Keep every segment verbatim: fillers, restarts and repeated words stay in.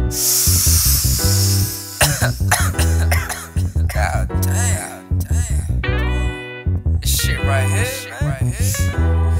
God damn, damn. This shit right here, right here.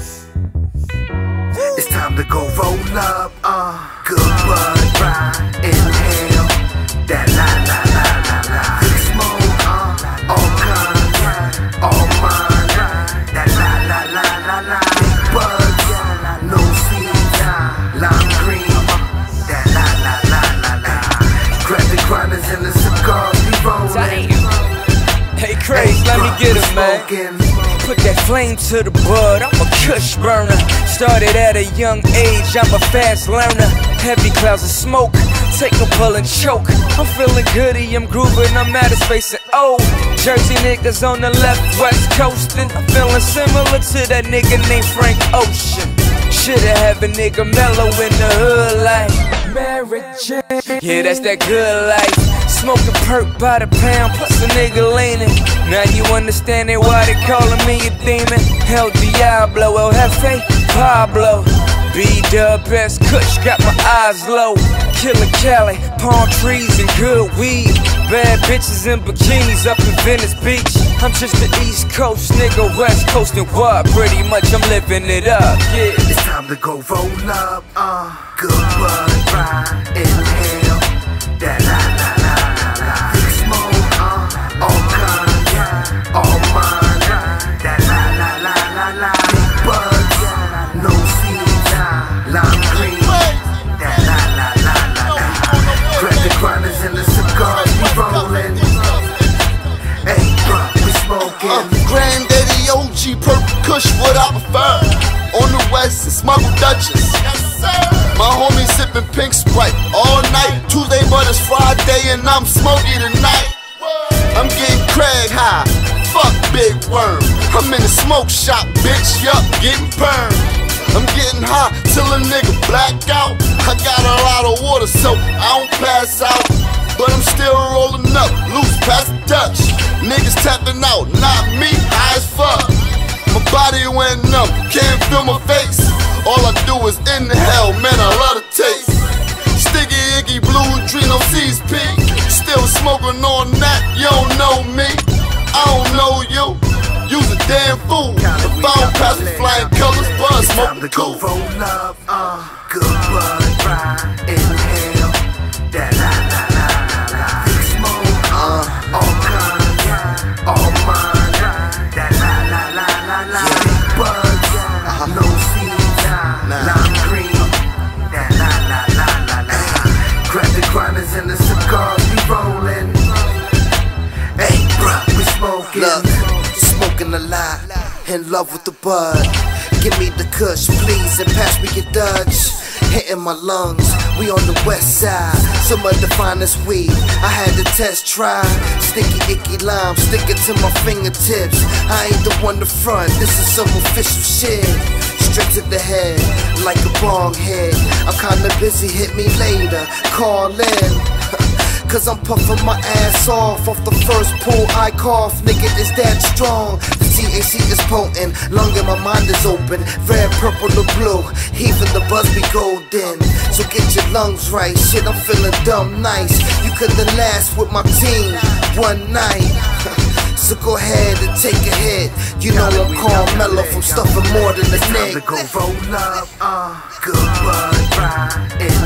It's time to go roll up, uh good bud, ride, inhale that la la la la la. Big smoke, uh, all kinds, all mine, that la la la la la. Big buds, no seeds, lime green, that la la la la la. Grab the grinders and the cigars, we rollin'. Hey Craze, let me get it, man. Put that flame to the bud, I'm a kush burner. Started at a young age, I'm a fast learner. Heavy clouds of smoke, take a pull and choke. I'm feeling goody, I'm grooving, I'm out of space and oh, Jersey niggas on the left, west coastin'. I'm feeling similar to that nigga named Frank Ocean. Shoulda have a nigga mellow in the hood like Mary Jane. Yeah, that's that good life. Smoking perk by the pound, plus a nigga leaning. Now you understand it, why they calling me a demon. El Diablo, El Jefe, Pablo. B-Dub, best kush, got my eyes low. Killer Cali, palm trees and good weed. Bad bitches in bikinis up in Venice Beach. I'm just the East Coast nigga, West Coast and what? Pretty much I'm living it up, yeah. It's time to go roll up, uh good bud, ride, inhale that la la la la la. Big smoke, uh, all kinds, all mine, that la la la la la. Big buds, no seeds, lime green, that la la la la la. Grab the grinders and the cigars, we rollin'. Hey, bro, we smoking. Uh, Granddaddy O G, purple kush, what I prefer. On the west, it's smuggled Dutchess. My homie sippin' pink Sprite all night. Tuesday, but it's Friday, and I'm smoky tonight. I'm getting Craig high, fuck Big Worm. I'm in the smoke shop, bitch, yup, getting burned. I'm getting high till a nigga black out. I got a lot of water, so I don't pass out. But I'm still rolling up, loose past the Dutch. Niggas tapping out, not me, high as fuck. My body went numb, can't feel my face. All I do is inhale, man, I love the taste. Sticky icky blue Drino C's P. Still smoking on that, you don't know me. I don't know you, you's a damn fool. If I don't pass with flying colors, bud, smoking cool. It's time to go roll up, uh good bud, ride, inhale that la la la la la. Big smoke, uh, all kinds, all mine, that la la la la la. Big buds, no seeds, lime green, that la la la la la. Grab the grinders and the cigars, we rollin'. Hey, bruh, we smoking. Look, smoking a lot, in love with the bud. Give me the kush, please, and pass me your Dutch. Hitting my lungs, we on the west side. Some of the finest weed, I had to test try. Sticky icky lime, stick it to my fingertips. I ain't the one to front, this is some official shit. Straight to the head, like a bong head. I'm kinda busy, hit me later, call in. Cause I'm puffin' my ass off off the first pull I cough. Nigga, is that strong? The T H C is potent, lung in my mind is open. Red, purple, or blue, even the buzz be golden. So get your lungs right, shit, I'm feeling dumb nice. You couldn't last with my team one night. So go ahead and take a hit. You know I'm Carmelo from stuffing more than a It's time nigga. to go roll up, uh good bud, ride,